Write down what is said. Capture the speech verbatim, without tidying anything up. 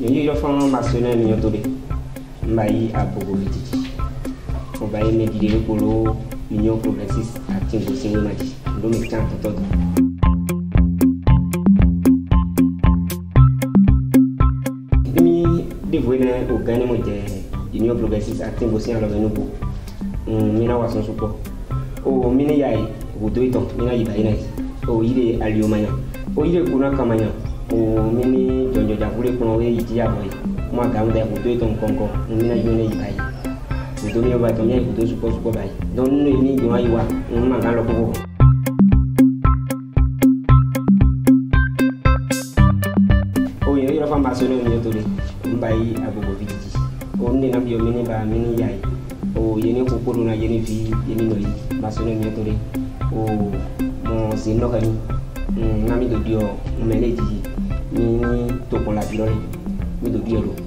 Mais il faut un maçonnier mi otole. Mbayi abogo vititi. On va y mettre des polo Union progressiste à Tingo Singomati. L'homme est en tout. Demi dévoué au gagne de Union progressiste à Tingo Singomati. Mina wason support. Oh mina yai wudoito mina yibaina. Oh ile aliomanya. Oh ile kuna kamanya. Oh mini jonjo javule kuna we itia boy. Moi gamuda wudoito mkongo. Mina yone yibai. Wudomi oba tomia wudo support support bai. Don no ni jwa yiwa. Mma ngalo ko. Oh ile ile famba solo ni yotole. Mbai abugo vititi. Oh ni na bio mini ba mini yai. Oh yeni kokoro na yeni fi yeni no yi masono mi otore oh mo sinno kani mm na mi do dio mele ji ni to kon la biro mi do dio